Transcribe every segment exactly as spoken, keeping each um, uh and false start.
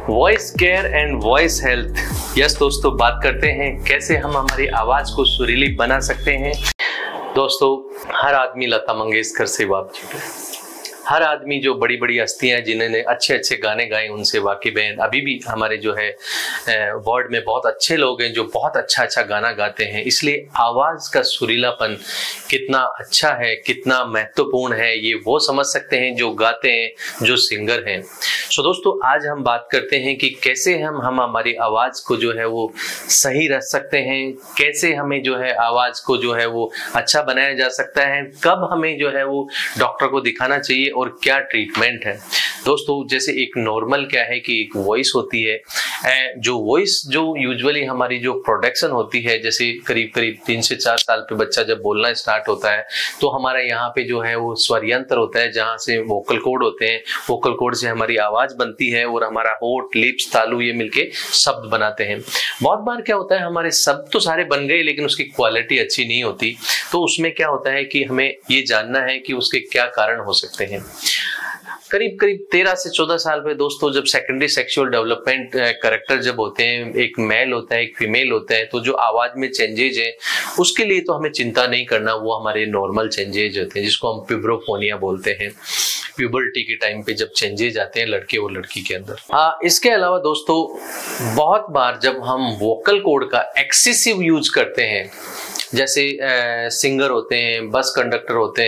Voice care and voice health. Yes दोस्तों, बात करते हैं कैसे हम हमारी आवाज को सुरीली बना सकते हैं। दोस्तों, हर आदमी लता मंगेशकर से वाकिफ है। हर आदमी जो बड़ी बड़ी हस्तियां हैं जिन्होंने अच्छे अच्छे गाने गाए उनसे वाकिफ हैं। अभी भी हमारे जो है वर्ल्ड में बहुत अच्छे लोग हैं जो बहुत अच्छा अच्छा गाना गाते हैं। इसलिए आवाज का सुरीलापन कितना अच्छा है, कितना महत्वपूर्ण है, ये वो समझ सकते हैं जो गाते हैं, जो सिंगर हैं। सो दोस्तों, आज हम बात करते हैं कि कैसे हम हम हमारी आवाज को जो है वो सही रख सकते हैं, कैसे हमें जो है आवाज को जो है वो अच्छा बनाया जा सकता है, कब हमें जो है वो डॉक्टर को दिखाना चाहिए और क्या ट्रीटमेंट है। दोस्तों, जैसे एक नॉर्मल क्या है कि एक वॉइस होती है, जो वॉइस जो यूजुअली हमारी जो प्रोडक्शन होती है, जैसे करीब करीब तीन से चार साल पे बच्चा जब बोलना स्टार्ट होता है तो हमारा यहाँ पे जो है वो स्वर यंत्र होता है जहाँ से वोकल कॉर्ड होते हैं। वोकल कॉर्ड से हमारी आवाज बनती है और हमारा होठ, लिप्स, तालू ये मिलके शब्द बनाते हैं। बहुत बार क्या होता है, हमारे शब्द तो सारे बन गए लेकिन उसकी क्वालिटी अच्छी नहीं होती। तो उसमें क्या होता है कि हमें ये जानना है कि उसके क्या कारण हो सकते हैं। करीब करीब तेरह से चौदह साल में दोस्तों, जब सेकेंडरी सेक्सुअल डेवलपमेंट करेक्टर जब होते हैं, एक मेल होता है एक फीमेल होता है, तो जो आवाज में चेंजेज है उसके लिए तो हमें चिंता नहीं करना। वो हमारे नॉर्मल चेंजेज होते हैं जिसको हम प्यूबरोफोनिया बोलते हैं। प्यूबर्टी के टाइम पे जब चेंजेज आते हैं लड़के और लड़की के अंदर। आ, इसके अलावा दोस्तों, बहुत बार जब हम वोकल कॉर्ड का एक्सेसिव यूज करते हैं, जैसे आ, सिंगर होते हैं, बस कंडक्टर होते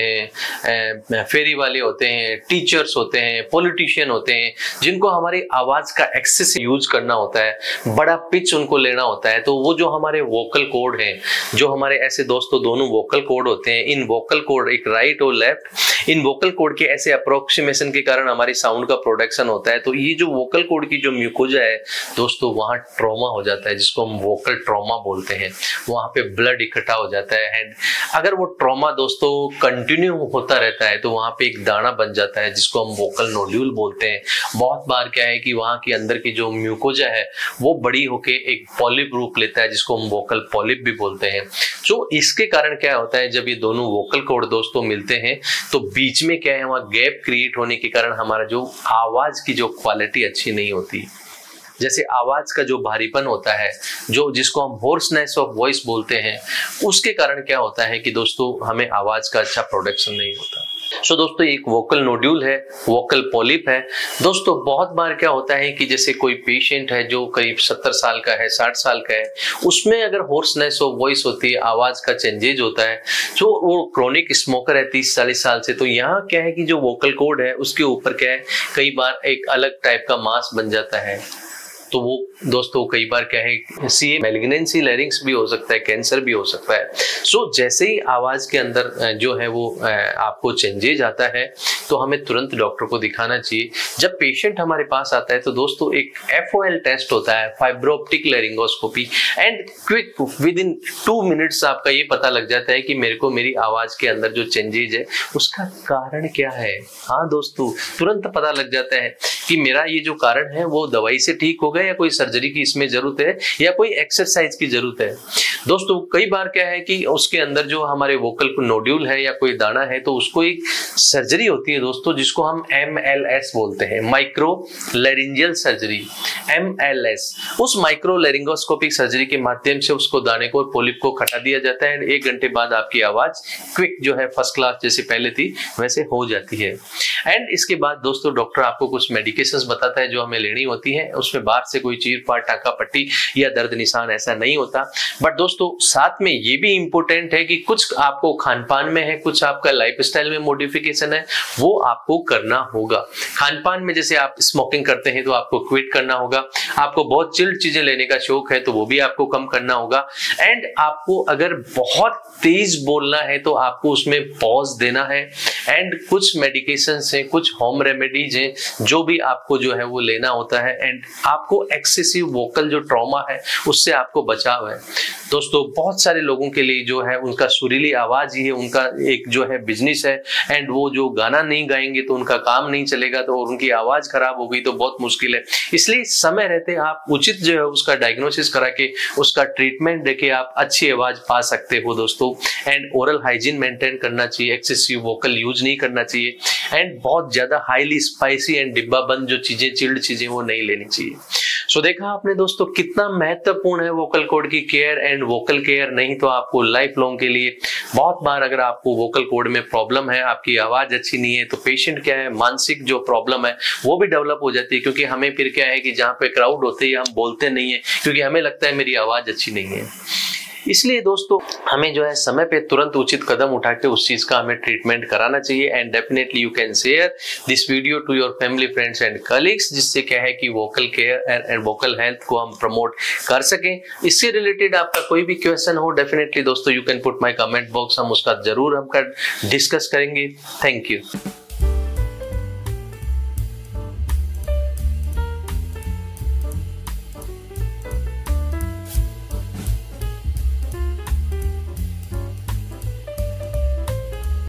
हैं, फेरी वाले होते हैं, टीचर्स होते हैं, पॉलिटिशियन होते हैं, जिनको हमारी आवाज का एक्सेस यूज करना होता है, बड़ा पिच उनको लेना होता है, तो वो जो हमारे वोकल कॉर्ड हैं, जो हमारे ऐसे दोस्तों दोनों वोकल कॉर्ड होते हैं, इन वोकल कॉर्ड एक राइट और लेफ्ट, इन वोकल कॉर्ड के ऐसे अप्रोक्सीमेशन के कारण हमारी साउंड का प्रोडक्शन होता है। तो ये जो वोकल कॉर्ड की जो म्यूकोजा है दोस्तों, वहां ट्रॉमा हो जाता है जिसको हम वोकल ट्रॉमा बोलते हैं। वहां पे ब्लड इकट्ठा हो जाता है एंड अगर वो ट्रॉमा दोस्तों कंटिन्यू होता रहता है तो वहां पे एक दाना बन जाता है जिसको हम वोकल नोड्यूल बोलते हैं। बहुत बार क्या है कि वहां के अंदर की जो म्यूकोजा है वो बड़ी होके एक पॉलिप रूप लेता है जिसको हम वोकल पॉलिप भी बोलते हैं। तो इसके कारण क्या होता है, जब ये दोनों वोकल कॉर्ड दोस्तों मिलते हैं तो बीच में क्या है, वहां गैप क्रिएट होने के कारण हमारा जो आवाज की जो क्वालिटी अच्छी नहीं होती। जैसे आवाज का जो भारीपन होता है, जो जिसको हम होर्सनेस ऑफ वॉइस बोलते हैं, उसके कारण क्या होता है कि दोस्तों हमें आवाज का अच्छा प्रोडक्शन नहीं होता। सो so, दोस्तों, एक वोकल नोड्यूल है, वोकल पॉलिप है। दोस्तों, बहुत बार क्या होता है कि जैसे कोई पेशेंट है जो करीब सत्तर साल का है, साठ साल का है, उसमें अगर होर्सनेस ऑफ वॉइस होती है, आवाज का चेंजेज होता है, जो वो क्रोनिक स्मोकर है तीस चालीस साल से, तो यहाँ क्या है कि जो वोकल कॉर्ड है उसके ऊपर क्या है, कई बार एक अलग टाइप का मास बन जाता है। तो वो दोस्तों कई बार क्या है, सी मैलिग्नेंसी लैरिंक्स भी हो सकता है, कैंसर भी हो सकता है। सो so, जैसे ही आवाज के अंदर जो है वो आपको चेंजेज आता है तो हमें तुरंत डॉक्टर को दिखाना चाहिए। जब पेशेंट हमारे पास आता है तो दोस्तों एक एफ ओ एल टेस्ट होता है, fibro optic laryngoscopy, and quick within two minutes आपका ये पता लग जाता है कि मेरे को मेरी आवाज के अंदर जो चेंजेज है उसका कारण क्या है। हाँ दोस्तों, तुरंत पता लग जाता है कि मेरा ये जो कारण है वो दवाई से ठीक हो गया या कोई सर्जरी की इसमें जरूरत है या कोई एक्सरसाइज की जरूरत है। दोस्तों, कई बार क्या है कि उसके अंदर जो हमारे वोकल नोड्यूल है या कोई दाना है तो उसको एक सर्जरी होती है दोस्तों जिसको हम एम एल एस बोलते हैं, micro laryngeal surgery, M L S. उस माइक्रो लैरिंगोस्कोपिक सर्जरी के माध्यम से उसको दाने को, पॉलिप को हटा दिया जाता है। एक घंटे बाद आपकी आवाज क्विक जो है फर्स्ट क्लास जैसे पहले थी वैसे हो जाती है। एंड इसके बाद दोस्तों डॉक्टर आपको कुछ मेडिकेशंस बताता है जो हमें लेनी होती है। उसमें बाहर से कोई चीर फाड़, टाका पट्टी या दर्द निशान ऐसा नहीं होता। बट दोस्तों साथ में ये भी इंपॉर्टेंट है कि कुछ आपको खान पान में है, कुछ आपका लाइफस्टाइल में मॉडिफिकेशन है, वो आपको करना होगा। खान पान में जैसे आप स्मोकिंग करते हैं तो आपको क्विट करना होगा। आपको बहुत चिल्ड चीजें लेने का शौक है तो वो भी आपको कम करना होगा। एंड आपको अगर बहुत तेज बोलना है तो आपको उसमें पॉज देना है। एंड कुछ मेडिकेशन है, कुछ होम रेमेडीज हैं जो भी आपको जो है वो लेना होता है। एंड आपको एक्सेसिव वोकल जो ट्रॉमा है उससे आपको बचाव है। दोस्तों बहुत सारे लोगों के लिए जो है उनका सुरीली आवाज ही है उनका एक जो है बिजनेस है। एंड वो जो गाना नहीं गाएंगे तो उनका काम नहीं चलेगा, तो और उनकी आवाज खराब हो गई तो बहुत मुश्किल है। इसलिए समय रहते आप उचित जो है उसका डायग्नोसिस करा के उसका ट्रीटमेंट देके आप अच्छी आवाज पा सकते हो दोस्तों। एंड ओरल हाइजीन मेंटेन करना चाहिए, एक्सेसिव वोकल यूज नहीं करना चाहिए, एंड बहुत ज्यादा हाईली स्पाइसी एंड डिब्बा बंद जो चीजें चिल्ड चीजें वो नहीं लेनी चाहिए। सो so, देखा आपने दोस्तों कितना महत्वपूर्ण है वोकल कॉर्ड की केयर एंड वोकल केयर नहीं तो आपको लाइफ लॉन्ग के लिए बहुत बार अगर आपको वोकल कॉर्ड में प्रॉब्लम है, आपकी आवाज अच्छी नहीं है, तो पेशेंट क्या है मानसिक जो प्रॉब्लम है वो भी डेवलप हो जाती है, क्योंकि हमें फिर क्या है कि जहाँ पे क्राउड होते हैं हम बोलते नहीं है क्योंकि हमें लगता है मेरी आवाज अच्छी नहीं है। इसलिए दोस्तों हमें जो है समय पे तुरंत उचित कदम उठा के उस चीज का हमें ट्रीटमेंट कराना चाहिए। And definitely you can share this video to your family friends and colleagues, जिससे क्या है कि vocal care and vocal health को हम प्रमोट कर सकें। इससे रिलेटेड आपका कोई भी क्वेश्चन हो डेफिनेटली दोस्तों you can put my comment box, हम उसका जरूर हम कर डिस्कस करेंगे। Thank you.